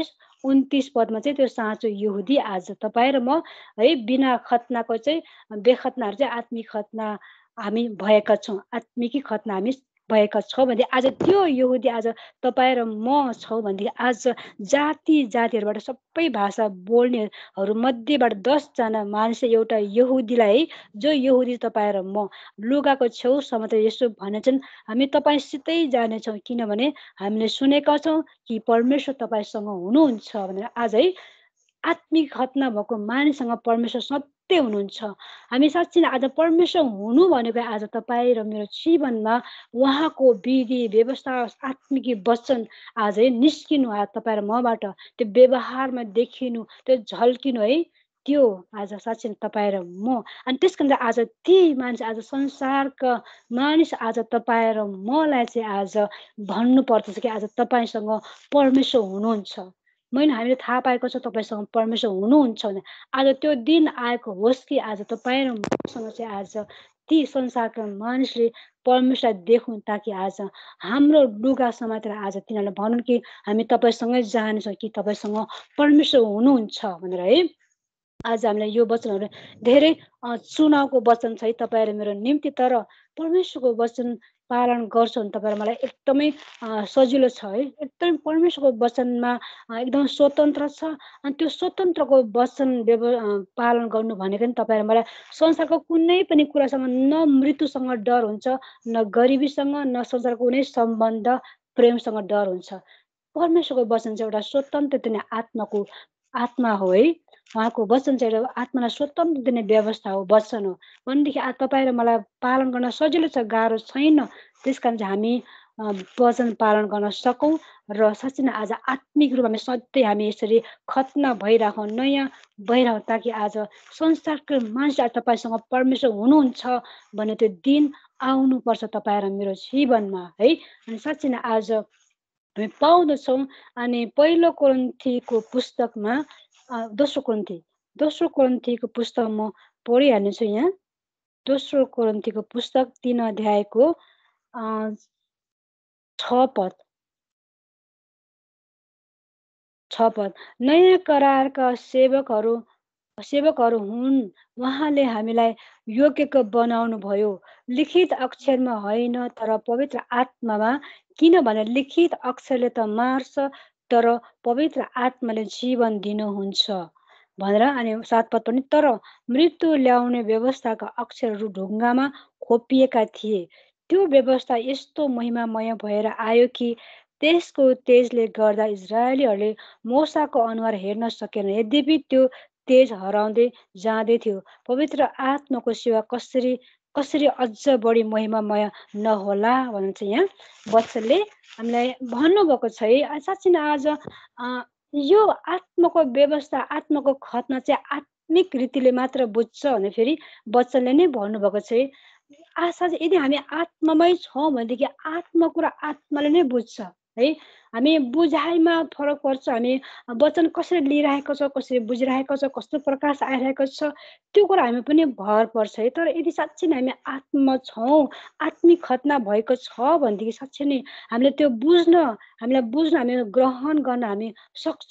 28-29 पदमा चाहिँ त्यो साँचो यहुदी आज तपाईँ र म है बिना खतनाको चाहिँ बेखतनाहरू चाहिँ आत्मिक खतना हामी भएका छौँ, आत्मिकी खतना हामी भएका छौँ भने आज त्यो यहुदी आज तपाईँ र म छौँ भनेदेखि आज जाति जातिहरूबाट सबै भाषा बोल्नेहरू मध्येबाट 10 जना मानिसले एउटा यहुदीलाई है, जो यहुदी तपाईँ र म लुगाको छेउ समातेर यसो भनेछन्, हामी तपाईँसितै जानेछौँ, किनभने हामीले सुनेका छौँ कि परमेश्वर तपाईँसँग हुनुहुन्छ भनेर। आज है आत्मिक खतना भएको मानिससँग परमेश्वर सत्य हुनुहुन्छ। हामी साँच्चै नै आज परमेश्वर हुनु भनेको आज तपाईँ र मेरो जीवनमा उहाँको विधि व्यवस्था आत्मिकी वचन आज है निस्किनु आज तपाईँ र मबाट त्यो व्यवहारमा देखिनु, त्यो झल्किनु है, त्यो आज साँच्चै तपाईँ र म। अनि त्यस कारण आज ती मानिस आज संसारका मानिस आज तपाईँ र मलाई चाहिँ आज भन्नु पर्दछ कि आज तपाईँसँग परमेश्वर हुनुहुन्छ। मैले हामीले थाहा पाएको छ तपाईँसँग परमेश्वर हुनुहुन्छ भने आज त्यो दिन आएको होस् कि आज तपाईँ र मसँग चाहिँ आज ती संसारका मानिसले परमेश्वरलाई देखुन्, ताकि आज हाम्रो लुगा समातेर आज तिनीहरूले भनुन् कि हामी तपाईँसँगै जानेछौँ कि तपाईँसँग परमेश्वर हुनुहुन्छ भनेर है। आज हामीलाई यो वचनहरू धेरै चुनावको वचन छ है तपाईँ र मेरो निम्ति, तर परमेश्वरको वचन पालन गर्छ भने तपाईँ र मलाई एकदमै सजिलो छ है। एकदमै परमेश्वरको वचनमा एकदम स्वतन्त्र छ। अनि त्यो स्वतन्त्रको वचन पालन गर्नु भनेको नि तपाईँ र मलाई संसारको कुनै पनि कुरासँग न मृत्युसँग डर हुन्छ, न गरिबीसँग, न संसारको कुनै सम्बन्ध प्रेमसँग डर हुन्छ। परमेश्वरको वचन चाहिँ एउटा स्वतन्त्र दिने आत्मा हो है। उहाँको वचन चाहिँ एउटा आत्मालाई स्वतन्त्र दिने व्यवस्था हो, वचन हो भनेदेखि तपाईँ र मलाई पालन गर्न सजिलो छ, गाह्रो छैन। त्यस कारण चाहिँ हामी वचन पालन गर्न सकौँ र साँच्चै नै आज आत्मिक रूपमा सधैँ हामी यसरी खतना भइरहेको नयाँ भइरहेको, ताकि आज संसारको मानिस आज तपाईँसँग परमेश्वर हुनुहुन्छ भने त्यो दिन आउनुपर्छ तपाईँ र मेरो जीवनमा है। अनि साँच्चै नै आज हामी पाउँदछौँ। अनि पहिलो कोरिन्थीको पुस्तकमा दोस्रो कोरिन्थीको पुस्तक म पढिहाल्नेछु यहाँ। दोस्रो कोरिन्थीको पुस्तक 3 अध्यायको 6 पद। नयाँ करारका सेवकहरू हुन्, उहाँले हामीलाई योग्यको बनाउनु भयो, लिखित अक्षरमा होइन तर पवित्र आत्मामा, किनभने लिखित अक्षरले त मार्छ तर पवित्र आत्माले जीवन दिनुहुन्छ भनेर। अनि 7 पद पनि, तर मृत्यु ल्याउने व्यवस्थाका अक्षरहरू ढुङ्गामा खोपिएका थिए, त्यो व्यवस्था यस्तो महिमामय भएर आयो कि त्यसको तेजले गर्दा इजरायलीहरूले मोसाको अनुहार हेर्न सकेन। यद्यपि त्यो तेज हराउँदै जाँदै थियो, पवित्र आत्माको सेवा कसरी अझ बढी महिमामय नहोला भनेर चाहिँ यहाँ वचनले हामीलाई भन्नुभएको छ है। साँच्चै नै आज यो आत्माको व्यवस्था, आत्माको खतना चाहिँ आत्मिक रीतिले मात्र बुझ्छ भने फेरि वचनले नै भन्नुभएको छ है। साँच्चै यदि हामी आत्मामै छौँ भनेदेखि आत्मा कुरा आत्माले नै बुझ्छ है। हामी बुझाइमा फरक पर्छ, हामी वचन कसरी लिइरहेको छ, कसरी बुझिरहेको छ, कस्तो प्रकाश आइरहेको छ, त्यो कुरा हामी पनि भर पर्छ है। तर यदि साँच्चै नै हामी आत्मा छौँ, आत्मिक खतना भएको छ भनेदेखि साँच्चै नै हामीले त्यो बुझ्न, हामी ग्रहण गर्न हामी सक्छौँ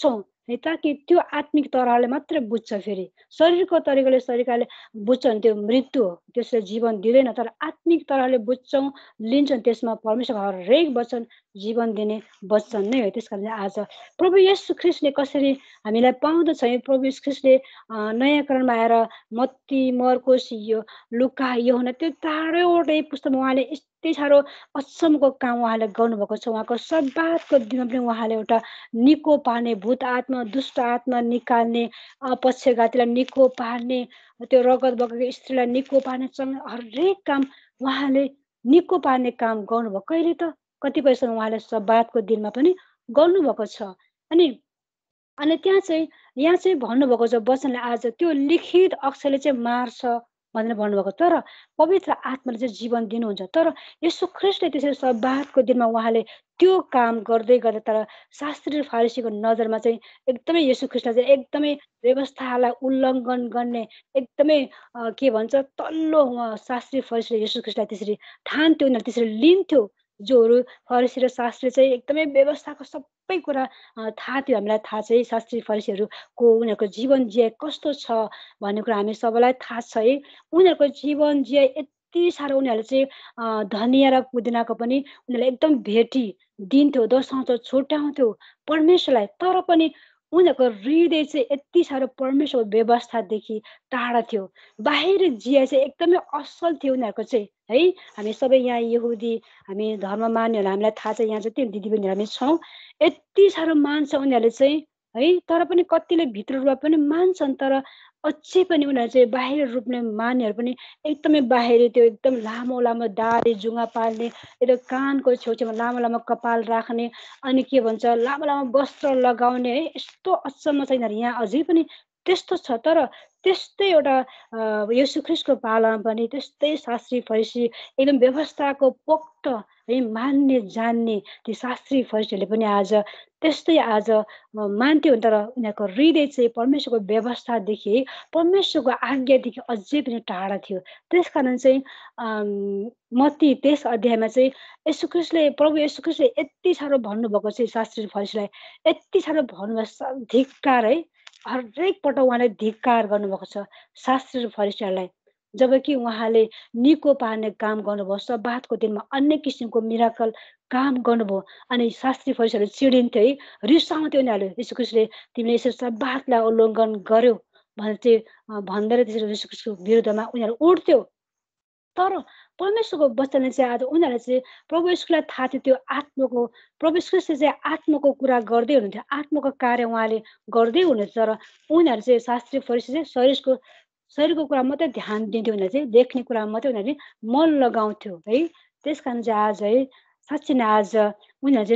है, ताकि त्यो आत्मिक तराले मात्रै बुझ्छ। फेरि शरीरको तरिकाले बुझ्छ भने त्यो मृत्यु हो, त्यसले जीवन दिँदैन। तर आत्मिक तराले बुझ्छौँ, लिन्छौँ, त्यसमा परमेश्वरको हरेक वचन जीवन दिने वचन नै हो। त्यस कारण आज प्रभु येशू ख्रीष्टले कसरी हामीलाई पाउँदछ, प्रभु येशू ख्रीष्टले नयाँ करणमा आएर मत्ती, मर्कोस, यो लुका, यूहन्ना, त्यो चारैवटै पुस्तकमा उहाँले यति साह्रो अचम्मको काम उहाँले गर्नुभएको छ। उहाँको सब्बातको दिनमा पनि उहाँले एउटा निको पार्ने, भूत आत्मा, दुष्ट आत्मा निकाल्ने, पक्षघातीलाई निको पार्ने, त्यो रगत बगेको स्त्रीलाई निको पार्ने, हरेक काम उहाँले निको पार्ने काम गर्नुभयो। कहिले त कतिपयसँग उहाँले सब्बातको दिनमा पनि गर्नुभएको छ। अनि यहाँ चाहिँ भन्नुभएको छ वचनले, आज त्यो लिखित अक्षरले चाहिँ मार्छ भनेर भन्नुभएको। तर पवित्र आत्माले चाहिँ जीवन दिनुहुन्छ। तर येशू ख्रीष्टले त्यसरी सब्बातको दिनमा उहाँले त्यो काम गर्दै गर्दा, तर शास्त्री फारिसीको नजरमा चाहिँ एकदमै येशू ख्रीष्टलाई चाहिँ एकदमै व्यवस्थालाई उल्लङ्घन गर्ने, एकदमै के भन्छ तल्लो शास्त्री फरिसीले येशू ख्रीष्टलाई त्यसरी ठान्थ्यो, उनीहरूले त्यसरी लिन्थ्यो। जोहरू फरिसी र शास्त्री चाहिँ एकदमै व्यवस्थाको सबै कुरा थाहा थियो। हामीलाई थाहा छ है, शास्त्री फरिसीहरूको उनीहरूको जीवन जियाइ कस्तो छ भन्ने कुरा हामी सबैलाई थाहा छ है। उनीहरूको जीवन जियाइ यति साह्रो, उनीहरूले चाहिँ धनिया र पुदिनाको पनि उनीहरूले एकदम भेटी दिन्थ्यो, दशाउँछ छुट्याउँथ्यो परमेश्वरलाई। तर पनि उनीहरूको हृदय चाहिँ यति साह्रो परमेश्वरको व्यवस्थादेखि टाढा थियो। बाहिर जिया चाहिँ एकदमै असल थियो उनीहरूको चाहिँ है। हामी सबै यहाँ यहुदी, हामी धर्म मान्नेहरू, हामीलाई थाहा छ, यहाँ जति दिदीबहिनीहरू हामी छौँ, यति साह्रो मान्छ उनीहरूले चाहिँ है। तर पनि कतिले भित्र रूपमा पनि मान्छन्, तर अझै पनि उनीहरू चाहिँ बाहिर रूपले मान्नेहरू पनि एकदमै बाहिर, त्यो एकदम लामो लामो दाढी जुङ्गा पाल्ने, एकदम कानको छेउछाउमा लामो लामो कपाल राख्ने, अनि के भन्छ लामो लामो वस्त्र लगाउने है। यस्तो अचम्म छ यिनीहरू यहाँ अझै पनि त्यस्तो छ। तर त्यस्तै एउटा येशू ख्रीष्टको पालामा पनि त्यस्तै शास्त्री फरिसी एकदम व्यवस्थाको पोख्त है मान्ने जान्ने ती शास्त्री फरिसीहरूले पनि आज त्यस्तै आज मान्थ्यो। तर उनीहरूको हृदय चाहिँ परमेश्वरको व्यवस्थादेखि, परमेश्वरको आज्ञादेखि अझै पनि टाढा थियो। त्यस कारण चाहिँ मत्ती 23 अध्यायमा चाहिँ प्रभु येशू ख्रीष्टले यति साह्रो भन्नुभएको चाहिँ शास्त्री फरिसीलाई यति साह्रो भन्नुभएको, धिक्कार है। हरेक पटक उहाँले धिक्कार गर्नुभएको छ शास्त्री र फरिसीहरूलाई। जबकि उहाँले निको पार्ने काम गर्नुभयो, सब्बातको दिनमा अन्य किसिमको मिराकल काम गर्नुभयो। अनि शास्त्री फरिसीहरू चिडिन्थ्यो है, रिसाउँथ्यो उनीहरूले, येशू ख्रीष्टले तिमीले यसरी सब्बातलाई उल्लङ्घन गर्यो भनेर चाहिँ भन्दै त्यसरी येशू ख्रीष्टको विरुद्धमा उनीहरू उठ्थ्यो। तर परमेश्वरको वचनले चाहिँ आज उनीहरूले चाहिँ प्रभु येशूलाई थाहा थियो त्यो आत्माको, प्रभु येशूले चाहिँ आत्माको कुरा गर्दै हुनुहुन्थ्यो, आत्माको कार्य उहाँले गर्दै हुनुहुन्थ्यो। तर उनीहरू चाहिँ शास्त्री फरिसी चाहिँ शरीरको कुरा मात्रै ध्यान दिन्थ्यो, उनीहरूले चाहिँ देख्ने कुरा मात्रै उनीहरूले मन लगाउँथ्यो है। त्यस कारण चाहिँ आज है साँच्चै नै आज उनीहरू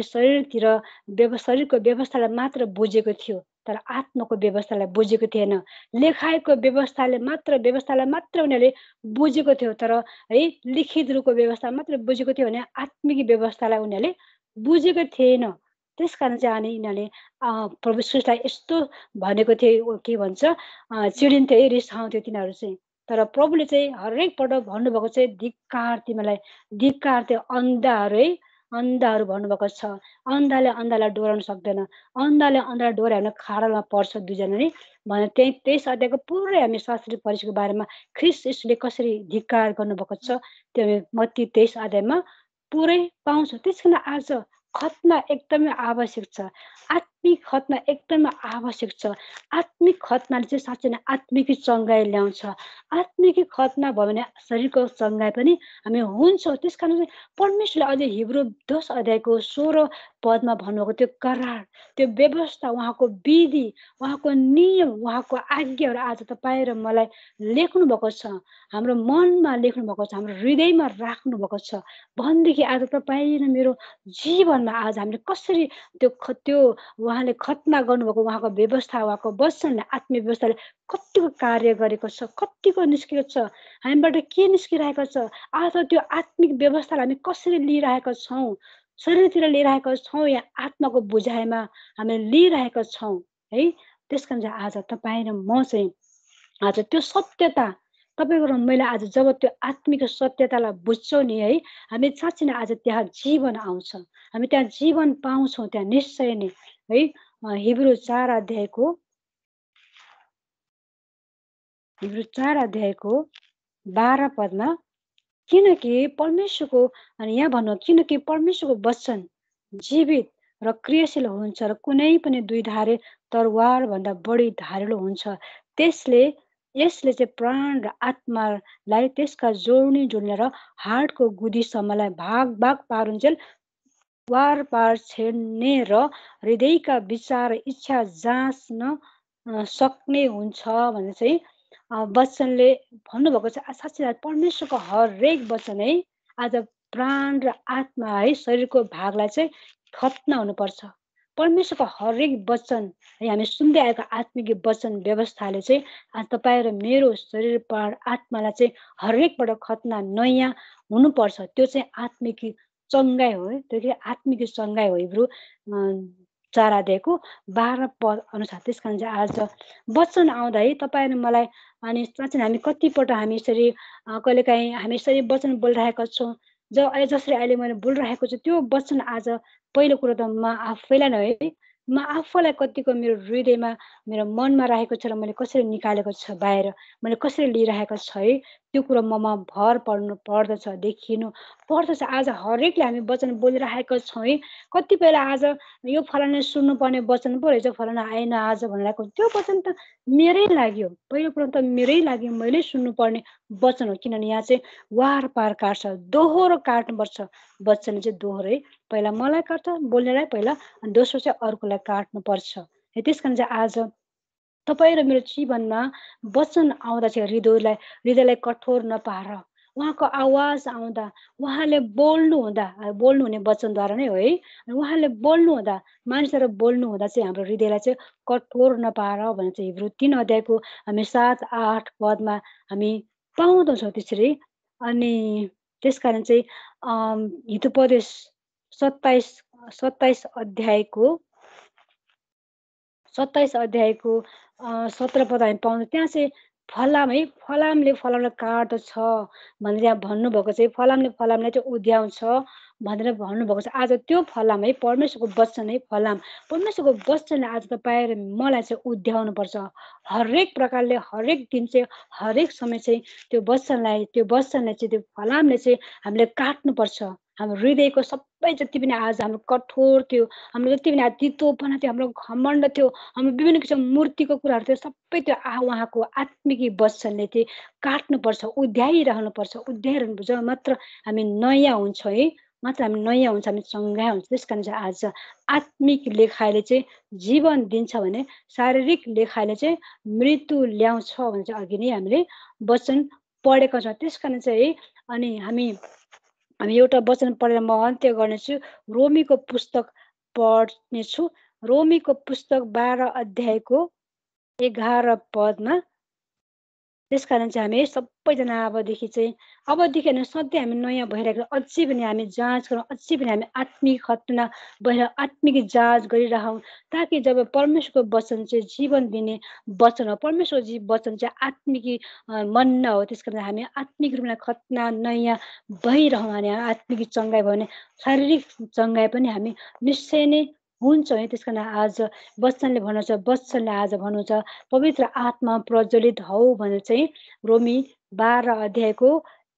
चाहिँ शरीरको व्यवस्थालाई मात्र बुझेको थियो, तर आत्माको व्यवस्थालाई बुझेको थिएन। लेखाएको व्यवस्थालाई मात्र उनीहरूले बुझेको थियो, तर है लिखित रूपको व्यवस्था मात्र बुझेको थियो भने आत्मिक व्यवस्थालाई उनीहरूले बुझेको थिएन। त्यस कारण चाहिँ अनि यिनीहरूले प्रभु श्रेष्ठलाई यस्तो भनेको थियो, के भन्छ चिडिन्थ्यो है, रिसाउँथ्यो तिनीहरू चाहिँ। तर प्रभुले चाहिँ हरेक पटक भन्नुभएको चाहिँ धिक्कार तिमीलाई, धिक्कार त्यो अन्धाहरू है, अन्धाहरू भन्नुभएको छ। अन्धाले अन्धालाई डोराउन सक्दैन, अन्धाले अन्धालाई डोरायो भने खाडलमा पर्छ दुईजना नै भनेर 23 अध्यायको पुरै हामी शास्त्री फरिसीको बारेमा ख्रीष्ट येशूले कसरी धिक्कार गर्नुभएको छ त्यो हामी मत्ती 23 अध्यायमा पुरै पाउँछौँ। त्यस कारण आज खतना एकदमै आवश्यक छ, आत्मिक खतना एकदमै आवश्यक छ। आत्मिक खतनाले चाहिँ साँच्चै नै आत्मिक चङ्गाइ ल्याउँछ। आत्मिक खतना भयो भने शरीरको चङ्गाइ पनि हामी हुन्छौँ। त्यस कारण चाहिँ परमेश्वरले अझै हिब्रू 10 अध्यायको 16 पदमा भन्नुभएको त्यो करार, त्यो व्यवस्था, उहाँको विधि, उहाँको नियम, उहाँको आज्ञाहरू आज तपाईँ र मलाई लेख्नु भएको छ, हाम्रो मनमा लेख्नु भएको छ, हाम्रो हृदयमा राख्नु भएको छ भनेदेखि आज तपाईँ र मेरो जीवनमा आज हामीले कसरी त्यो उहाँले खतना गर्नुभएको उहाँको व्यवस्था, उहाँको वचनले, आत्मिक व्यवस्थाले कतिको कार्य गरेको छ, कतिको निस्केको छ, हामीबाट के निस्किरहेको छ। आज त्यो आत्मिक व्यवस्थालाई हामी कसरी लिइरहेका छौँ, शरीरतिर लिइरहेका छौँ या आत्माको बुझाइमा हामीले लिइरहेका छौँ है। त्यस कारण चाहिँ आज तपाईँ र म चाहिँ आज त्यो सत्यता तपाईँको र मैले आज जब त्यो आत्मिक सत्यतालाई बुझ्छौँ नि है, हामी साँच्चै नै आज त्यहाँ जीवन आउँछ, हामी त्यहाँ जीवन पाउँछौँ, त्यहाँ निश्चय नै है। हिब्रू 4 अध्यायको 12 पदमा किनकि परमेश्वरको अनि यहाँ भन्नु किनकि परमेश्वरको वचन जीवित र क्रियाशील हुन्छ र कुनै पनि दुई धारे तरवार भन्दा बढी धारिलो हुन्छ यसले चाहिँ प्राण र आत्मालाई त्यसका जोड्ने र हाडको गुदीसम्मलाई भाग पारुन्जेल वार पार छेड्ने र हृदयका विचार इच्छा जाँच्न सक्ने हुन्छ भनेर चाहिँ वचनले भन्नुभएको छ। साँच्चै परमेश्वरको हरेक वचन है आज प्राण र आत्मा है शरीरको भागलाई चाहिँ खतना हुनुपर्छ। परमेश्वरको हरेक वचन है हामी सुन्दै आएको आत्मिक वचन व्यवस्थाले चाहिँ आज तपाईँ र मेरो शरीर प्राण आत्मालाई चाहिँ हरेकबाट खतना नयाँ हुनुपर्छ। त्यो चाहिँ आत्मिक चङ्गाई हो। त्यो आत्मिक चङ्गाई हो। हिब्रू 4 अध्यायको 12 पद अनुसार। त्यस कारण चाहिँ आज वचन आउँदा है तपाईँ र मलाई अनि साँच्चै हामी कतिपल्ट हामी यसरी कहिलेकाहीँ हामी यसरी वचन बोलिरहेका छौँ जसरी अहिले मैले बोलिरहेको छु त्यो वचन आज पहिलो कुरो त म आफैलाई नै है म आफैलाई कतिको मेरो हृदयमा मेरो मनमा राखेको छ र मैले कसरी निकालेको छ बाहिर मैले कसरी लिइरहेको छ है त्यो कुरो ममा भर पर्दछ देखिनु पर्दछ। आज हरेकले हामी वचन बोलिरहेको छौँ है कतिपय आज यो फलाना सुन्नुपर्ने वचन पो रहेछ फलाना आएन आज भनेको त्यो वचन त मेरै लाग्यो पहिलो कुरो त मेरै लाग्यो मैले सुन्नुपर्ने वचन हो। किनभने यहाँ चाहिँ वार पार काट्छ दोहोरो काट्नुपर्छ वचन चाहिँ दोहोरै पहिला मलाई काट्छ बोल्नेलाई पहिला अनि दोस्रो चाहिँ अर्कोलाई काट्नुपर्छ। त्यस कारण चाहिँ आज तपाईँ र मेरो जीवनमा वचन आउँदा चाहिँ हृदयलाई कठोर नपार उहाँको आवाज आउँदा उहाँले बोल्नुहुने वचनद्वारा नै हो है उहाँले बोल्नुहुँदा मानिसहरू बोल्नुहुँदा चाहिँ हाम्रो हृदयलाई चाहिँ कठोर नपार भने चाहिँ हिब्रू 3 अध्यायको हामी 7-8 पदमा हामी पाउँदछौँ त्यसरी। अनि त्यसकारण चाहिँ हितोपदेश 27 अध्यायको 17 पद हामी पाउँछौँ। त्यहाँ चाहिँ फलामले फलामलाई काट्दछ भनेर यहाँ भन्नुभएको चाहिँ फलामले चाहिँ उद्याउँछ भनेर भन्नुभएको छ। आज त्यो फलाम है परमेश्वरको वचन है फलाम परमेश्वरको वचनले आज तपाईँ र मलाई चाहिँ उद्याउनुपर्छ। हरेक प्रकारले हरेक दिन चाहिँ हरेक समय चाहिँ त्यो वचनले चाहिँ त्यो फलामले चाहिँ हामीले काट्नुपर्छ। हाम्रो हृदयको सबै जति पनि आज हाम्रो कठोर थियो हाम्रो जति पनि तितोपना थियो हाम्रो घमण्ड थियो हाम्रो विभिन्न किसिम मूर्तिको कुराहरू थियो सबै त्यो उहाँको आत्मिक वचनले चाहिँ काट्नुपर्छ उद्याइरहनुपर्छ उद्याइरहनुपर्छ मात्र हामी नयाँ हुन्छ है मात्र हामी नयाँ हुन्छ हामी चङ्गा हुन्छ। त्यस कारण चाहिँ आज आत्मिक लेखाइले चाहिँ जीवन दिन्छ भने शारीरिक लेखाइले चाहिँ मृत्यु ल्याउँछ भने चाहिँ अघि नै हामीले वचन पढेका छौँ। त्यस कारण चाहिँ अनि हामी एउटा वचन पढेर म अन्त्य गर्नेछु। रोमीको पुस्तक पढ्नेछु। रोमीको पुस्तक 12 अध्यायको 11 पदमा। त्यस कारण चाहिँ हामी सबैजना अबदेखि हामी सधैँ हामी नयाँ भइरहेको अझै पनि हामी जाँच गरौँ अझै पनि हामी आत्मिक खतना भएर आत्मिक जाँच गरिरहौँ ताकि जब परमेश्वरको वचन चाहिँ जीवन दिने वचन हो परमेश्वरको वचन चाहिँ आत्मिक मन्ना हो। त्यस कारण हामी आत्मिक रूपमा खतना नयाँ भइरहौँ अनि आत्मिक चङ्गाइ भयो भने शारीरिक चङ्गाइ पनि हामी निश्चय नै हुन्छ है। त्यस कारण आज वचनले भन्नु छ वचनले आज भन्नु छ पवित्र आत्मा प्रज्वलित हौ भनेर चाहिँ रोमी 12 अध्यायको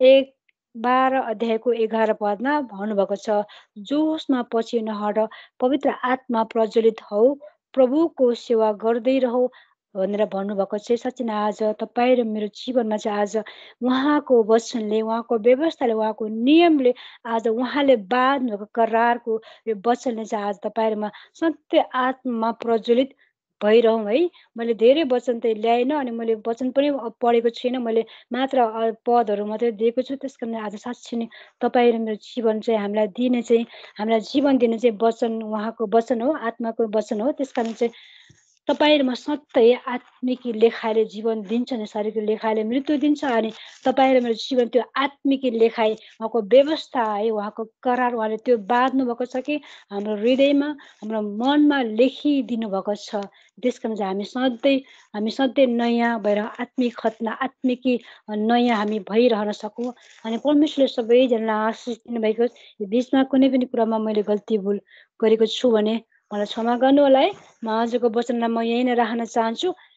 11 पदमा भन्नुभएको छ। जोसमा पछि नहट पवित्र आत्मा प्रज्वलित हौ प्रभुको सेवा गर्दै रहो भनेर भन्नुभएको चाहिँ साँच्चै नै आज तपाईँ र मेरो जीवनमा चाहिँ आज उहाँको वचनले उहाँको व्यवस्थाले उहाँको नियमले आज उहाँले बाँध्नुभएको करारको यो वचनले चाहिँ आज तपाईँ र सत्य आत्मा प्रज्वलित भइरहँ है। मैले धेरै वचन त ल्याएन अनि मैले वचन पनि पढेको छैन मैले मात्र पदहरू मात्रै दिएको छु। त्यस कारण आज साँच्चै नै तपाईँ र मेरो जीवन चाहिँ हामीलाई जीवन दिने चाहिँ वचन उहाँको वचन हो आत्माको वचन हो। त्यस कारण चाहिँ तपाईँ र म सधैँ आत्मिक लेखाइले जीवन दिन्छ नि शरीरको लेखाइले मृत्यु दिन्छ अनि तपाईँ र मेरो जीवन त्यो आत्मिक लेखाइ उहाँको व्यवस्था है उहाँको करार उहाँले त्यो बाँध्नु भएको छ कि हाम्रो हृदयमा हाम्रो मनमा लेखिदिनु भएको छ। त्यस कारण चाहिँ हामी सधैँ नयाँ भएर आत्मिक खतना आत्मिक नयाँ हामी भइरहन सकौँ अनि परमेश्वरले सबैजनालाई आशिष दिनुभएको बिचमा कुनै पनि कुरामा मैले गल्ती भुल गरेको छु भने मलाई क्षमा गर्नु होला है। म आजको वचनलाई म यहीँ नै राख्न चाहन्छु।